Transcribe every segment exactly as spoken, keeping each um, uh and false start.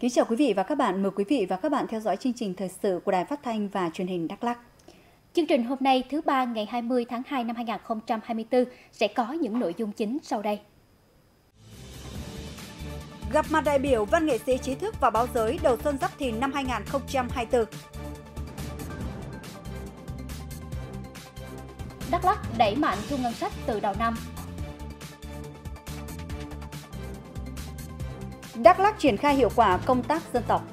Kính chào quý vị và các bạn, mời quý vị và các bạn theo dõi chương trình thời sự của Đài Phát thanh và Truyền hình Đắk Lắk. Chương trình hôm nay thứ ba ngày hai mươi tháng hai năm hai nghìn không trăm hai mươi tư sẽ có những nội dung chính sau đây. Gặp mặt đại biểu văn nghệ sĩ trí thức và báo giới đầu xuân Giáp Thìn năm hai nghìn không trăm hai mươi tư. Đắk Lắk đẩy mạnh thu ngân sách từ đầu năm. Đắk Lắk triển khai hiệu quả công tác dân tộc.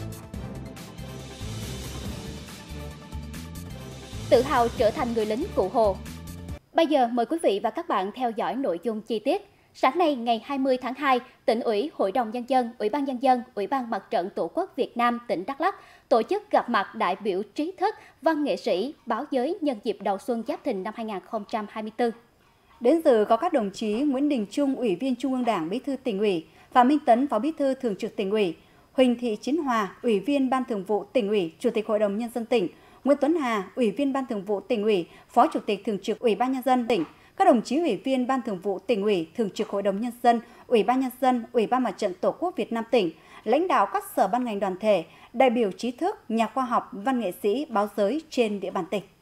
Tự hào trở thành người lính Cụ Hồ. Bây giờ mời quý vị và các bạn theo dõi nội dung chi tiết. Sáng nay ngày hai mươi tháng hai, Tỉnh ủy, Hội đồng Nhân dân, Ủy ban Nhân dân, Ủy ban Mặt trận Tổ quốc Việt Nam tỉnh Đắk Lắk tổ chức gặp mặt đại biểu trí thức, văn nghệ sĩ, báo giới nhân dịp đầu xuân Giáp Thìn năm hai nghìn không trăm hai mươi tư. Đến dự có các đồng chí Nguyễn Đình Trung, Ủy viên Trung ương Đảng, Bí thư Tỉnh ủy, Phạm Minh Tấn, Phó Bí thư Thường trực Tỉnh ủy, Huỳnh Thị Chiến Hòa, Ủy viên Ban Thường vụ Tỉnh ủy, Chủ tịch Hội đồng Nhân dân tỉnh, Nguyễn Tuấn Hà, Ủy viên Ban Thường vụ Tỉnh ủy, Phó Chủ tịch Thường trực Ủy ban Nhân dân tỉnh, các đồng chí Ủy viên Ban Thường vụ Tỉnh ủy, Thường trực Hội đồng Nhân dân, Ủy ban Nhân dân, Ủy ban Mặt trận Tổ quốc Việt Nam tỉnh, lãnh đạo các sở ban ngành đoàn thể, đại biểu trí thức, nhà khoa học, văn nghệ sĩ, báo giới trên địa bàn tỉnh.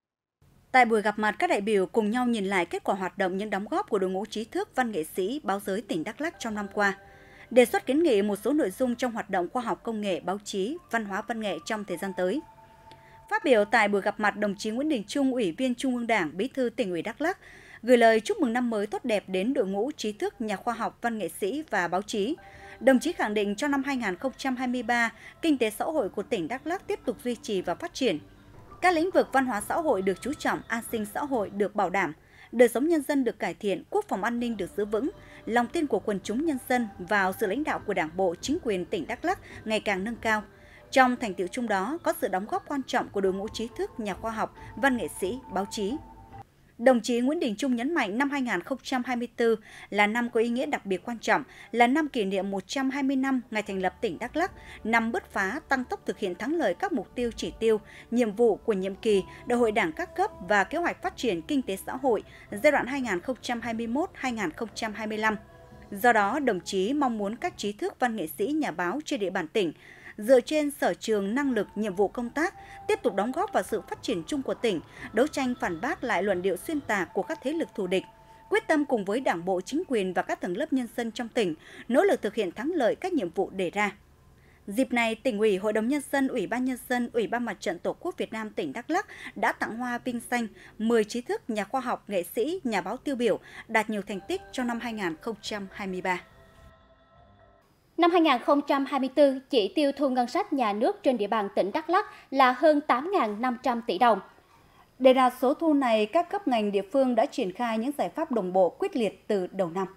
Tại buổi gặp mặt, các đại biểu cùng nhau nhìn lại kết quả hoạt động, những đóng góp của đội ngũ trí thức, văn nghệ sĩ, báo giới tỉnh Đắk Lắk trong năm qua, đề xuất kiến nghị một số nội dung trong hoạt động khoa học công nghệ, báo chí, văn hóa văn nghệ trong thời gian tới. Phát biểu tại buổi gặp mặt, đồng chí Nguyễn Đình Trung, Ủy viên Trung ương Đảng, Bí thư Tỉnh ủy Đắk Lắk gửi lời chúc mừng năm mới tốt đẹp đến đội ngũ trí thức, nhà khoa học, văn nghệ sĩ và báo chí. Đồng chí khẳng định trong năm hai nghìn không trăm hai mươi ba, kinh tế xã hội của tỉnh Đắk Lắk tiếp tục duy trì và phát triển. Các lĩnh vực văn hóa xã hội được chú trọng, an sinh xã hội được bảo đảm, đời sống nhân dân được cải thiện, quốc phòng an ninh được giữ vững, lòng tin của quần chúng nhân dân vào sự lãnh đạo của Đảng bộ, chính quyền tỉnh Đắk Lắk ngày càng nâng cao. Trong thành tựu chung đó có sự đóng góp quan trọng của đội ngũ trí thức, nhà khoa học, văn nghệ sĩ, báo chí. Đồng chí Nguyễn Đình Trung nhấn mạnh năm hai nghìn không trăm hai mươi tư là năm có ý nghĩa đặc biệt quan trọng, là năm kỷ niệm một trăm hai mươi năm ngày thành lập tỉnh Đắk Lắk, năm bứt phá tăng tốc thực hiện thắng lợi các mục tiêu chỉ tiêu, nhiệm vụ của nhiệm kỳ Đại hội Đảng các cấp và kế hoạch phát triển kinh tế xã hội giai đoạn hai nghìn không trăm hai mươi mốt đến hai nghìn không trăm hai mươi lăm. Do đó, đồng chí mong muốn các trí thức, văn nghệ sĩ, nhà báo trên địa bàn tỉnh dựa trên sở trường, năng lực, nhiệm vụ công tác, tiếp tục đóng góp vào sự phát triển chung của tỉnh, đấu tranh phản bác lại luận điệu xuyên tạc của các thế lực thù địch, quyết tâm cùng với Đảng bộ, chính quyền và các tầng lớp nhân dân trong tỉnh, nỗ lực thực hiện thắng lợi các nhiệm vụ đề ra. Dịp này, Tỉnh ủy, Hội đồng Nhân dân, Ủy ban Nhân dân, Ủy ban Mặt trận Tổ quốc Việt Nam tỉnh Đắk Lắk đã tặng hoa vinh danh mười trí thức, nhà khoa học, nghệ sĩ, nhà báo tiêu biểu đạt nhiều thành tích trong năm hai nghìn không trăm hai mươi ba. Năm hai nghìn không trăm hai mươi tư, chỉ tiêu thu ngân sách nhà nước trên địa bàn tỉnh Đắk Lắk là hơn tám nghìn năm trăm tỷ đồng. Để đạt số thu này, các cấp ngành địa phương đã triển khai những giải pháp đồng bộ quyết liệt từ đầu năm.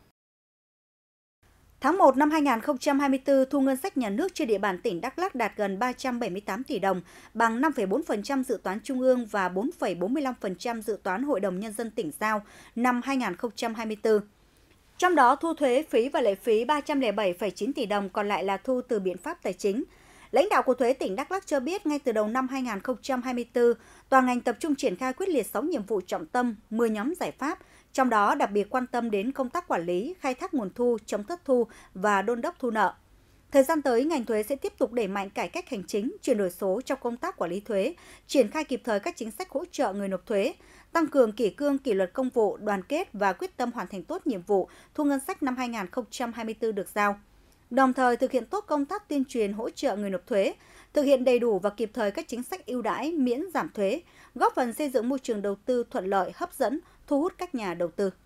Tháng một năm hai nghìn không trăm hai mươi tư, thu ngân sách nhà nước trên địa bàn tỉnh Đắk Lắk đạt gần ba trăm bảy mươi tám tỷ đồng, bằng năm phẩy bốn phần trăm dự toán trung ương và bốn phẩy bốn mươi lăm phần trăm dự toán Hội đồng Nhân dân tỉnh giao năm hai nghìn không trăm hai mươi tư. Trong đó, thu thuế, phí và lệ phí ba trăm lẻ bảy phẩy chín tỷ đồng, còn lại là thu từ biện pháp tài chính. Lãnh đạo của Thuế tỉnh Đắk Lắk cho biết, ngay từ đầu năm hai nghìn không trăm hai mươi tư, toàn ngành tập trung triển khai quyết liệt sáu nhiệm vụ trọng tâm, mười nhóm giải pháp, trong đó đặc biệt quan tâm đến công tác quản lý, khai thác nguồn thu, chống thất thu và đôn đốc thu nợ. Thời gian tới, ngành thuế sẽ tiếp tục đẩy mạnh cải cách hành chính, chuyển đổi số trong công tác quản lý thuế, triển khai kịp thời các chính sách hỗ trợ người nộp thuế, tăng cường kỷ cương kỷ luật công vụ, đoàn kết và quyết tâm hoàn thành tốt nhiệm vụ thu ngân sách năm hai nghìn không trăm hai mươi tư được giao. Đồng thời thực hiện tốt công tác tuyên truyền hỗ trợ người nộp thuế, thực hiện đầy đủ và kịp thời các chính sách ưu đãi, miễn giảm thuế, góp phần xây dựng môi trường đầu tư thuận lợi, hấp dẫn, thu hút các nhà đầu tư.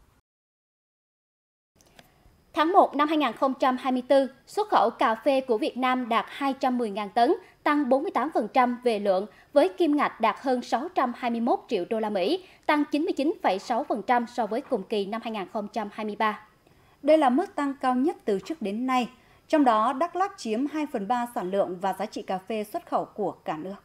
Tháng một năm hai nghìn không trăm hai mươi tư, xuất khẩu cà phê của Việt Nam đạt hai trăm mười nghìn tấn, tăng bốn mươi tám phần trăm về lượng, với kim ngạch đạt hơn sáu trăm hai mươi mốt triệu đô la Mỹ, tăng chín mươi chín phẩy sáu phần trăm so với cùng kỳ năm hai nghìn không trăm hai mươi ba. Đây là mức tăng cao nhất từ trước đến nay, trong đó Đắk Lắk chiếm hai phần ba sản lượng và giá trị cà phê xuất khẩu của cả nước.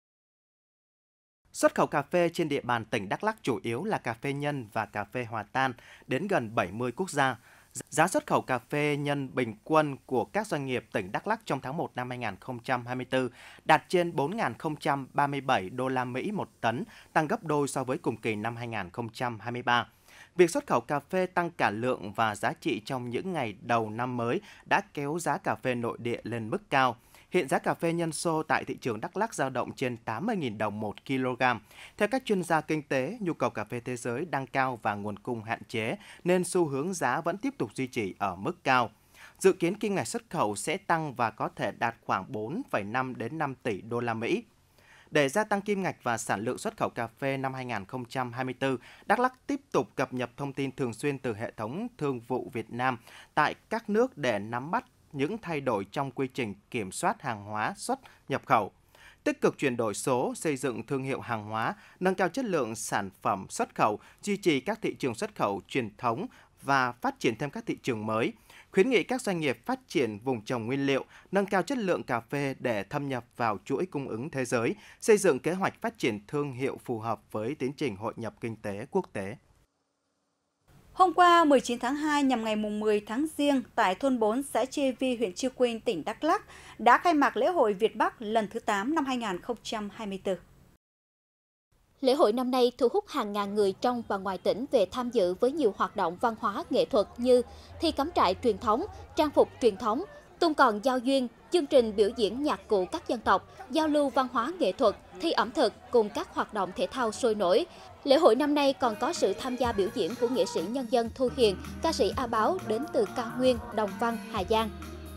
Xuất khẩu cà phê trên địa bàn tỉnh Đắk Lắk chủ yếu là cà phê nhân và cà phê hòa tan đến gần bảy mươi quốc gia. Giá xuất khẩu cà phê nhân bình quân của các doanh nghiệp tỉnh Đắk Lắk trong tháng một năm hai nghìn không trăm hai mươi tư đạt trên bốn nghìn không trăm ba mươi bảy đô la Mỹ một tấn, tăng gấp đôi so với cùng kỳ năm hai nghìn không trăm hai mươi ba. Việc xuất khẩu cà phê tăng cả lượng và giá trị trong những ngày đầu năm mới đã kéo giá cà phê nội địa lên mức cao. Hiện giá cà phê nhân xô tại thị trường Đắk Lắk dao động trên tám mươi nghìn đồng một kg. Theo các chuyên gia kinh tế, nhu cầu cà phê thế giới đang cao và nguồn cung hạn chế, nên xu hướng giá vẫn tiếp tục duy trì ở mức cao. Dự kiến kim ngạch xuất khẩu sẽ tăng và có thể đạt khoảng bốn phẩy năm đến năm tỷ đô la Mỹ. Để gia tăng kim ngạch và sản lượng xuất khẩu cà phê năm hai nghìn không trăm hai mươi tư, Đắk Lắk tiếp tục cập nhật thông tin thường xuyên từ hệ thống thương vụ Việt Nam tại các nước để nắm bắt những thay đổi trong quy trình kiểm soát hàng hóa xuất nhập khẩu. Tích cực chuyển đổi số, xây dựng thương hiệu hàng hóa, nâng cao chất lượng sản phẩm xuất khẩu, duy trì các thị trường xuất khẩu truyền thống và phát triển thêm các thị trường mới. Khuyến nghị các doanh nghiệp phát triển vùng trồng nguyên liệu, nâng cao chất lượng cà phê để thâm nhập vào chuỗi cung ứng thế giới, xây dựng kế hoạch phát triển thương hiệu phù hợp với tiến trình hội nhập kinh tế quốc tế. Hôm qua, mười chín tháng hai nhằm ngày mười tháng Giêng, tại thôn bốn xã Chê Vi, huyện Chư Quynh, tỉnh Đắk Lắk, đã khai mạc lễ hội Việt Bắc lần thứ tám năm hai nghìn không trăm hai mươi tư. Lễ hội năm nay thu hút hàng ngàn người trong và ngoài tỉnh về tham dự với nhiều hoạt động văn hóa nghệ thuật như thi cắm trại truyền thống, trang phục truyền thống, tung còn giao duyên, chương trình biểu diễn nhạc cụ các dân tộc, giao lưu văn hóa nghệ thuật, thi ẩm thực cùng các hoạt động thể thao sôi nổi. Lễ hội năm nay còn có sự tham gia biểu diễn của nghệ sĩ nhân dân Thu Hiền, ca sĩ A Báo đến từ Cao Nguyên, Đồng Văn, Hà Giang.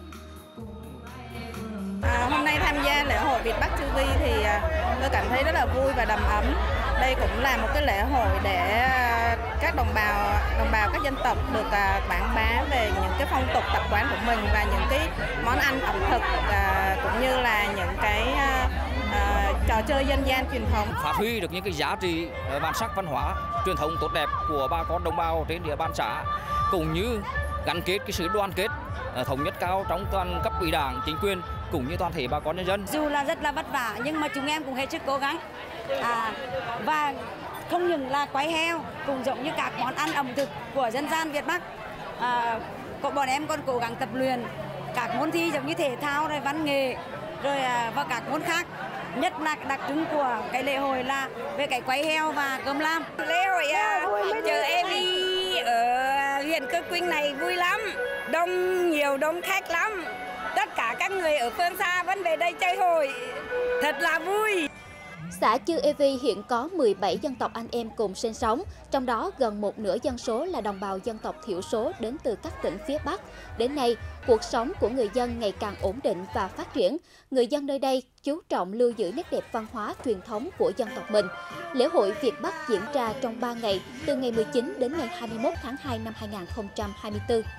À, hôm nay tham gia lễ hội Việt Bắc Chư Vi thì à, tôi cảm thấy rất là vui và đầm ấm. Đây cũng là một cái lễ hội để à, các đồng bào đồng bào các dân tộc được à, quảng bá về những cái phong tục tập quán của mình và những cái món ăn ẩm thực à, cũng như là những cái à, à, trò chơi dân gian truyền thống. Phát huy được những cái giá trị bản sắc văn hóa truyền thống tốt đẹp của bà con đồng bào trên địa bàn xã, cũng như gắn kết cái sự đoàn kết thống nhất cao trong toàn cấp ủy đảng, chính quyền cũng như toàn thể bà con nhân dân. Dù là rất là vất vả nhưng mà chúng em cũng hết sức cố gắng. À, và không những là quay heo, cũng giống như các món ăn ẩm thực của dân gian Việt Bắc. À, bọn em còn cố gắng tập luyện các môn thi giống như thể thao, rồi văn nghệ, rồi à, và các môn khác. Nhất là đặc trưng của cái lễ hội là về cái quay heo và cơm lam. Lễ hội à, chợ Ê Vi ở huyện Chư Quynh này vui lắm, đông nhiều đông khách lắm. Tất cả các người ở phương xa vẫn về đây chơi hội, thật là vui. Xã Chư Ê Vi hiện có mười bảy dân tộc anh em cùng sinh sống, trong đó gần một nửa dân số là đồng bào dân tộc thiểu số đến từ các tỉnh phía Bắc. Đến nay, cuộc sống của người dân ngày càng ổn định và phát triển. Người dân nơi đây chú trọng lưu giữ nét đẹp văn hóa truyền thống của dân tộc mình. Lễ hội Việt Bắc diễn ra trong ba ngày, từ ngày mười chín đến ngày hai mươi mốt tháng hai năm hai nghìn không trăm hai mươi tư.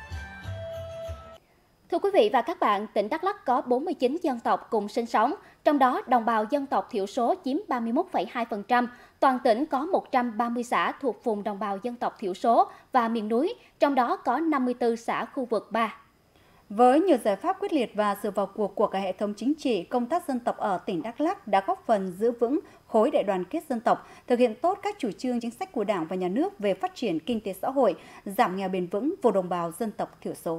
Thưa quý vị và các bạn, tỉnh Đắk Lắk có bốn mươi chín dân tộc cùng sinh sống, trong đó đồng bào dân tộc thiểu số chiếm ba mươi mốt phẩy hai phần trăm. Toàn tỉnh có một trăm ba mươi xã thuộc vùng đồng bào dân tộc thiểu số và miền núi, trong đó có năm mươi tư xã khu vực ba. Với nhiều giải pháp quyết liệt và sự vào cuộc của cả hệ thống chính trị, công tác dân tộc ở tỉnh Đắk Lắk đã góp phần giữ vững khối đại đoàn kết dân tộc, thực hiện tốt các chủ trương chính sách của Đảng và Nhà nước về phát triển kinh tế xã hội, giảm nghèo bền vững vùng đồng bào dân tộc thiểu số.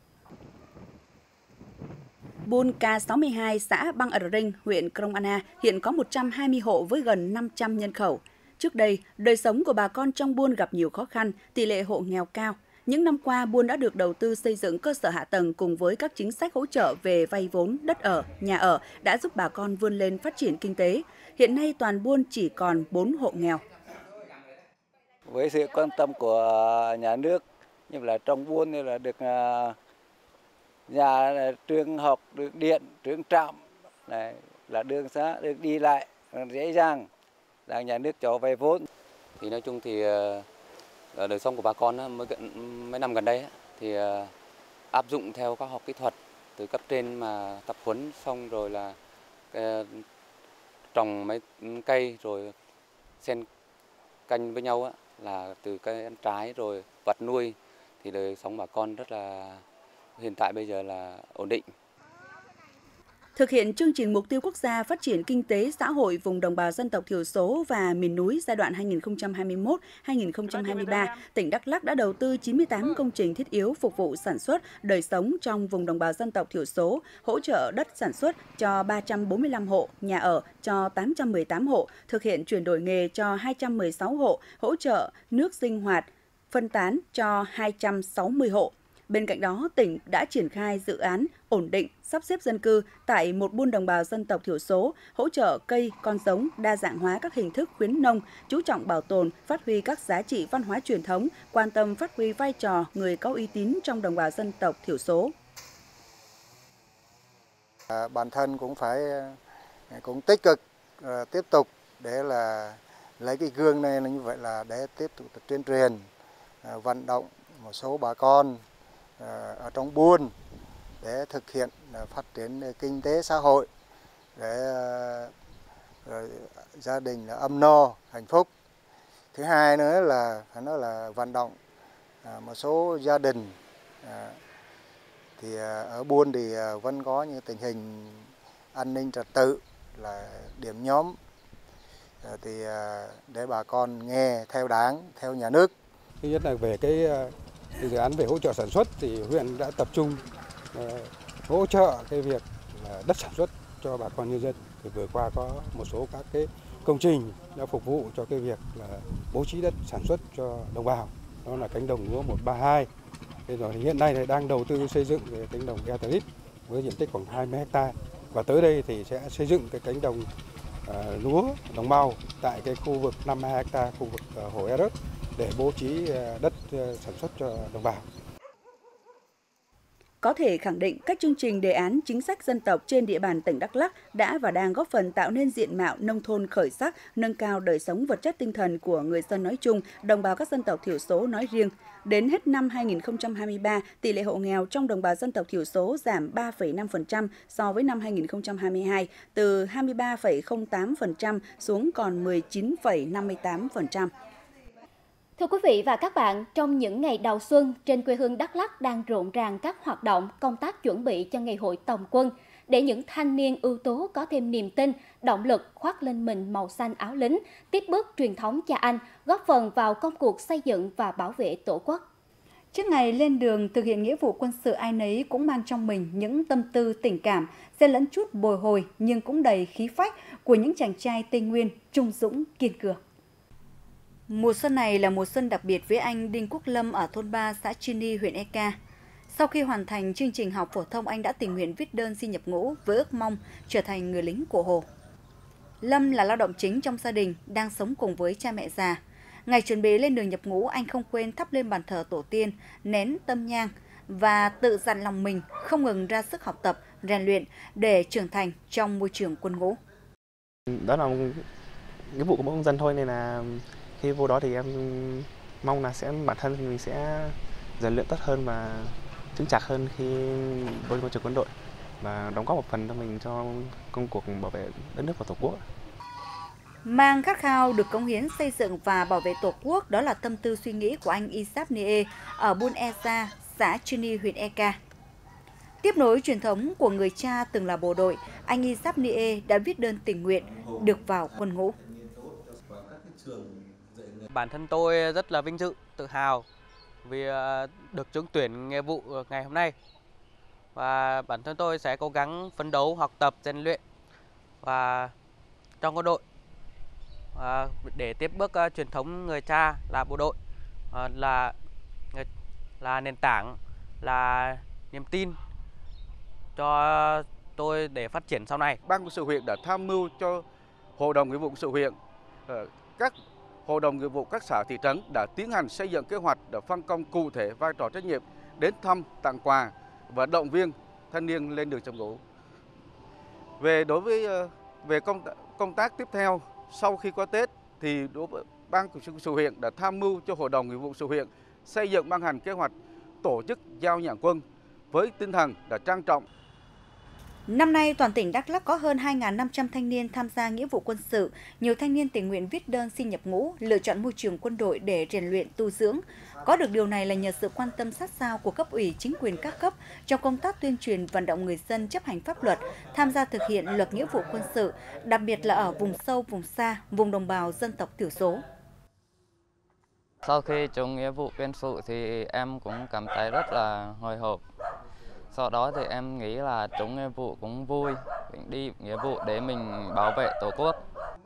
Buôn Ca sáu mươi hai, xã Bang Ở Rinh, huyện Krông Anna hiện có một trăm hai mươi hộ với gần năm trăm nhân khẩu. Trước đây, đời sống của bà con trong buôn gặp nhiều khó khăn, tỷ lệ hộ nghèo cao. Những năm qua, buôn đã được đầu tư xây dựng cơ sở hạ tầng cùng với các chính sách hỗ trợ về vay vốn, đất ở, nhà ở đã giúp bà con vươn lên phát triển kinh tế. Hiện nay toàn buôn chỉ còn bốn hộ nghèo. Với sự quan tâm của nhà nước, như là trong buôn như là được nhà trường học, được điện, trường trạm, này là đường xá được đi lại dễ dàng, là nhà nước cho vay vốn. Thì nói chung thì đời sống của bà con mới mấy năm gần đây thì áp dụng theo các học kỹ thuật từ cấp trên mà tập huấn xong rồi là trồng mấy cây rồi xen canh với nhau là từ cây ăn trái rồi vật nuôi thì đời sống bà con rất là hiện tại bây giờ là ổn định. Thực hiện chương trình mục tiêu quốc gia phát triển kinh tế xã hội vùng đồng bào dân tộc thiểu số và miền núi giai đoạn hai nghìn không trăm hai mươi mốt đến hai nghìn không trăm hai mươi ba, tỉnh Đắk Lắk đã đầu tư chín mươi tám công trình thiết yếu phục vụ sản xuất, đời sống trong vùng đồng bào dân tộc thiểu số, hỗ trợ đất sản xuất cho ba trăm bốn mươi lăm hộ, nhà ở cho tám trăm mười tám hộ, thực hiện chuyển đổi nghề cho hai trăm mười sáu hộ, hỗ trợ nước sinh hoạt, phân tán cho hai trăm sáu mươi hộ. Bên cạnh đó, tỉnh đã triển khai dự án ổn định, sắp xếp dân cư tại một buôn đồng bào dân tộc thiểu số, hỗ trợ cây, con giống, đa dạng hóa các hình thức khuyến nông, chú trọng bảo tồn, phát huy các giá trị văn hóa truyền thống, quan tâm phát huy vai trò người có uy tín trong đồng bào dân tộc thiểu số. À, bản thân cũng phải cũng tích cực à, tiếp tục để là lấy cái gương này là như vậy là để tiếp tục tuyên truyền, à, vận động một số bà con ở trong buôn để thực hiện phát triển kinh tế xã hội, để rồi gia đình là ấm no hạnh phúc. Thứ hai nữa là phải nói là vận động một số gia đình thì ở buôn thì vẫn có những tình hình an ninh trật tự là điểm nhóm thì để bà con nghe theo Đảng, theo nhà nước. Thứ nhất là về cái dự án về hỗ trợ sản xuất thì huyện đã tập trung uh, hỗ trợ cái việc là đất sản xuất cho bà con nhân dân. Thì vừa qua có một số các cái công trình đã phục vụ cho cái việc là bố trí đất sản xuất cho đồng bào. Đó là cánh đồng lúa một ba hai. Thế rồi hiện nay thì đang đầu tư xây dựng cái cánh đồng Eternit với diện tích khoảng hai mươi héc ta. Và tới đây thì sẽ xây dựng cái cánh đồng uh, lúa đồng bào tại cái khu vực năm mươi hai héc ta, khu vực uh, hồ Erot, để bố trí đất sản xuất cho đồng bào. Có thể khẳng định các chương trình đề án chính sách dân tộc trên địa bàn tỉnh Đắk Lắk đã và đang góp phần tạo nên diện mạo nông thôn khởi sắc, nâng cao đời sống vật chất tinh thần của người dân nói chung, đồng bào các dân tộc thiểu số nói riêng. Đến hết năm hai nghìn không trăm hai mươi ba, tỷ lệ hộ nghèo trong đồng bào dân tộc thiểu số giảm ba phẩy năm phần trăm so với năm hai nghìn không trăm hai mươi hai, từ hai mươi ba phẩy không tám phần trăm xuống còn mười chín phẩy năm mươi tám phần trăm. Thưa quý vị và các bạn, trong những ngày đầu xuân, trên quê hương Đắk Lắk đang rộn ràng các hoạt động, công tác chuẩn bị cho ngày hội tổng quân, để những thanh niên ưu tú có thêm niềm tin, động lực khoác lên mình màu xanh áo lính, tiếp bước truyền thống cha anh, góp phần vào công cuộc xây dựng và bảo vệ Tổ quốc. Trước ngày lên đường thực hiện nghĩa vụ quân sự, ai nấy cũng mang trong mình những tâm tư tình cảm, xen lẫn chút bồi hồi nhưng cũng đầy khí phách của những chàng trai Tây Nguyên trung dũng kiên cường. Mùa xuân này là mùa xuân đặc biệt với anh Đinh Quốc Lâm ở thôn ba, xã Chini, huyện Eka. Sau khi hoàn thành chương trình học phổ thông, anh đã tình nguyện viết đơn xin nhập ngũ với ước mong trở thành người lính của Hồ. Lâm là lao động chính trong gia đình, đang sống cùng với cha mẹ già. Ngày chuẩn bị lên đường nhập ngũ, anh không quên thắp lên bàn thờ tổ tiên, nén tâm nhang và tự dặn lòng mình không ngừng ra sức học tập, rèn luyện để trưởng thành trong môi trường quân ngũ. Đó là nghĩa vụ của mỗi công dân thôi, nên là khi vô đó thì em mong là sẽ bản thân mình sẽ rèn luyện tốt hơn và chững chạc hơn khi vô môi trường quân đội và đóng góp một phần cho mình cho công cuộc bảo vệ đất nước và Tổ quốc. Mang khát khao được cống hiến xây dựng và bảo vệ Tổ quốc, đó là tâm tư suy nghĩ của anh Isap Nie ở Buôn Esa, xã Chini, huyện Eka. Tiếp nối truyền thống của người cha từng là bộ đội, anh Isap Nie đã viết đơn tình nguyện được vào quân ngũ. Bản thân tôi rất là vinh dự, tự hào vì được trúng tuyển nghĩa vụ ngày hôm nay. Và bản thân tôi sẽ cố gắng phấn đấu, học tập, rèn luyện và trong quân đội để tiếp bước truyền thống người cha là bộ đội, là là nền tảng, là niềm tin cho tôi để phát triển sau này. Ban quân sự huyện đã tham mưu cho Hội đồng nghĩa vụ quân sự huyện, các Hội đồng nghiệp vụ các xã thị trấn đã tiến hành xây dựng kế hoạch để phân công cụ thể vai trò trách nhiệm, đến thăm, tặng quà và động viên thanh niên lên đường nhập ngũ. Về đối với về công công tác tiếp theo sau khi qua Tết thì đối với Ban quân sự huyện đã tham mưu cho Hội đồng nghiệp vụ quân sự huyện xây dựng ban hành kế hoạch tổ chức giao nhận quân với tinh thần đã trang trọng. Năm nay, toàn tỉnh Đắk Lắk có hơn hai nghìn năm trăm thanh niên tham gia nghĩa vụ quân sự. Nhiều thanh niên tình nguyện viết đơn xin nhập ngũ, lựa chọn môi trường quân đội để rèn luyện tu dưỡng. Có được điều này là nhờ sự quan tâm sát sao của cấp ủy chính quyền các cấp trong công tác tuyên truyền vận động người dân chấp hành pháp luật, tham gia thực hiện luật nghĩa vụ quân sự, đặc biệt là ở vùng sâu, vùng xa, vùng đồng bào dân tộc thiểu số. Sau khi trúng nghĩa vụ quân sự thì em cũng cảm thấy rất là hồi hộp. Sau đó thì em nghĩ là trúng nghĩa vụ cũng vui, mình đi nghĩa vụ để mình bảo vệ Tổ quốc.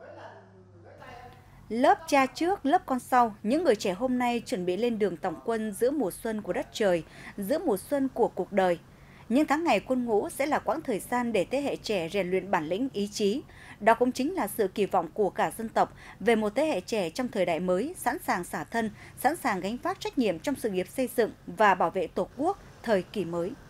Lớp cha trước, lớp con sau, những người trẻ hôm nay chuẩn bị lên đường tòng quân giữa mùa xuân của đất trời, giữa mùa xuân của cuộc đời. Những tháng ngày quân ngũ sẽ là quãng thời gian để thế hệ trẻ rèn luyện bản lĩnh, ý chí. Đó cũng chính là sự kỳ vọng của cả dân tộc về một thế hệ trẻ trong thời đại mới, sẵn sàng xả thân, sẵn sàng gánh vác trách nhiệm trong sự nghiệp xây dựng và bảo vệ Tổ quốc thời kỳ mới.